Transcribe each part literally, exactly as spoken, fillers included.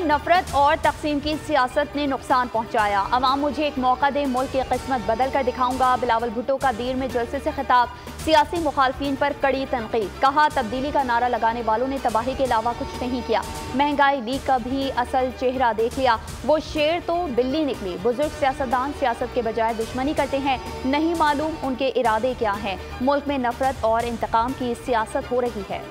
नफरत और तकसीम की सियासत ने नुकसान पहुंचाया। अवाम मुझे एक मौका दे, मुल्क की किस्मत बदल कर दिखाऊंगा। बिलावल भुट्टो का दीर में जलसे से खिताब। सियासी मुखालफिन पर कड़ी तनकीद। कहा तब्दीली का नारा लगाने वालों ने तबाही के अलावा कुछ नहीं किया। महंगाई लीग का भी असल चेहरा देख लिया। वो शेर तो बिल्ली निकली। बुजुर्ग सियासतदान सियासत के बजाय दुश्मनी करते हैं। नहीं मालूम उनके इरादे क्या हैं। मुल्क में नफरत और इंतकाम की सियासत हो रही है।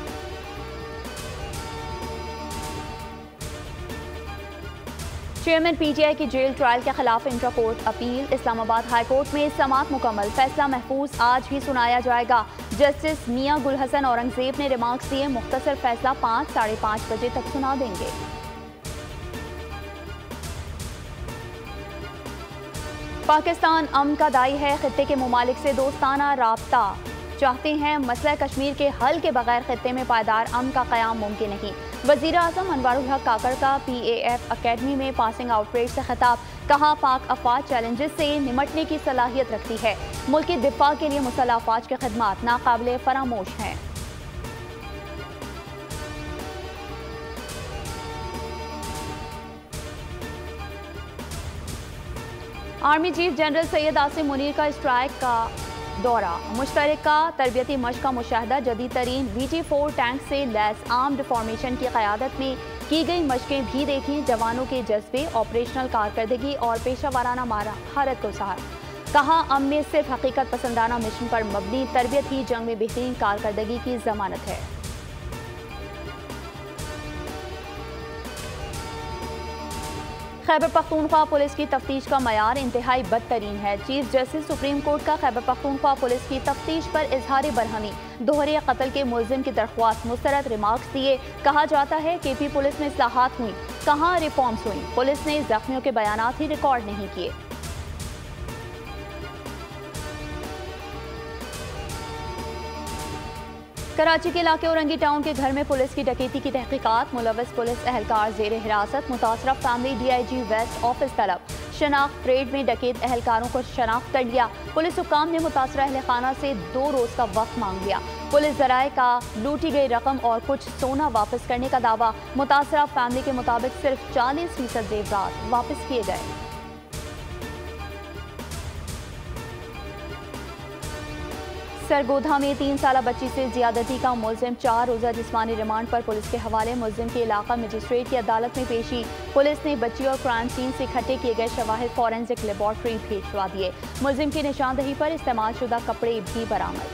चेयरमैन पीटीआई की जेल ट्रायल के खिलाफ intra court appeal. Islamabad high court में समाअत मुकम्मल। फैसला महफूज आज ही सुनाया जाएगा। जस्टिस मियां गुल हसन औरंगजेब ने रिमार्क्स दिए। मुख्तसर फैसला पाँच साढ़े पाँच बजे तक सुना देंगे। पाकिस्तान अमन का दाई है। खित्ते के मुमालिक से दोस्ताना राब्ता चाहते हैं। मसला कश्मीर के हल के बगैर खित्ते में पायदार अमन का क़याम मुमकिन नहीं। वज़ीर आज़म अनवारुल हक काकड़ का पी ए एफ अकेडमी में पासिंग आउट परेड से खिताब। कहा पाक अफवाज चैलेंजेस से निमटने की सलाहियत रखती है। मुल्क की दिफा के लिए मुसल्लह अफवाज की खिदमत नाकाबिले फरामोश हैं। Army chief general Syed Asim Munir का स्ट्राइक का दौरा। मुश्तरका तरबियती मश्क का मुशाहदा। जदीद तरीन वी टी फोर टैंक से लैस आर्म्ड फॉर्मेशन की क़यादत में की गई मशकें भी देखी। जवानों के जज्बे, ऑपरेशनल कारकर्दगी और पेशा वाराना महारत को सहारा। कहा अम में सिर्फ हकीकत पसंदाना मिशन पर मबनी तरबियत ही जंग में बेहतरीन कारकर्दगी की जमानत है। खैबर पख्तूनख्वा पुलिस की तफ्तीश का मयार इंतहाई बदतरीन है। चीफ जस्टिस सुप्रीम कोर्ट का खैबर पख्तूनख्वा पुलिस की तफ्तीश पर इजहार बरहमी। दोहरे कत्ल के मुलजिम की दरख्वास्त मुस्तरद रिमार्क्स दिए। कहा जाता है के पी पुलिस में इस्लाहात हुई, कहाँ रिफॉर्म्स हुई। पुलिस ने जख्मियों के बयानात ही रिकॉर्ड नहीं किए। कराची के इलाके औरंगी टाउन के घर में पुलिस की डकैती की तहकीकात। मुलव्वस पुलिस एहलकार जेर हिरासत। मुतासरा family D I G west office तलब। शनाख्त परेड में डकैत एहलकारों को शनाख्त कर लिया। पुलिस हुक्काम ने मुतासरा अहल खाना से दो रोज का वक्त मांग लिया। पुलिस जराए का लूटी गई रकम और कुछ सोना वापस करने का दावा। मुतासरा फैमिली के मुताबिक सिर्फ चालीस फीसद जेवरात वापस किए गए। सरगोधा में तीन साल बच्ची से ज्यादती का मुलजिम चार रोजा जिस्मानी रिमांड पर पुलिस के हवाले। मुलजिम के इलाका मजिस्ट्रेट की अदालत में पेशी। पुलिस ने बच्ची और क्राइम सीन से इकट्ठे किए गए शवाहिद फॉरेंसिक लेबॉर्ट्री भेजवा दिए। मुलजिम की निशानदही पर इस्तेमाल शुदा कपड़े भी बरामद।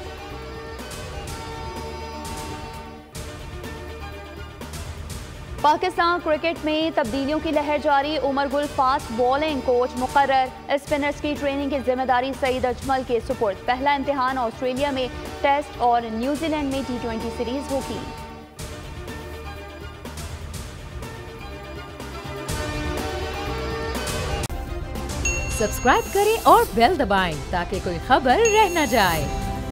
पाकिस्तान क्रिकेट में तब्दीलियों की लहर जारी। Umar Gul fast bowling coach मुकर्रर। स्पिनर्स की ट्रेनिंग की जिम्मेदारी सईद अजमल के सुपुर्द। पहला इम्तिहान ऑस्ट्रेलिया में टेस्ट और न्यूजीलैंड में टी ट्वेंटी सीरीज होगी। सब्सक्राइब करें और बेल दबाएं ताकि कोई खबर रह न जाए।